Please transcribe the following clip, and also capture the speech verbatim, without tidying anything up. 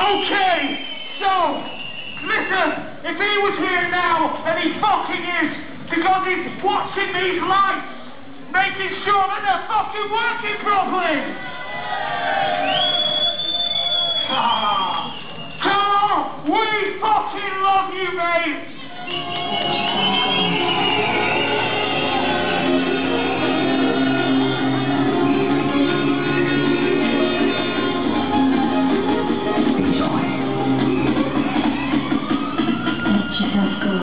Okay, so, listen, if he was here now, and he fucking is, because he's watching these lights, making sure that they're fucking working properly. Ah, come on, we fucking love you, mate.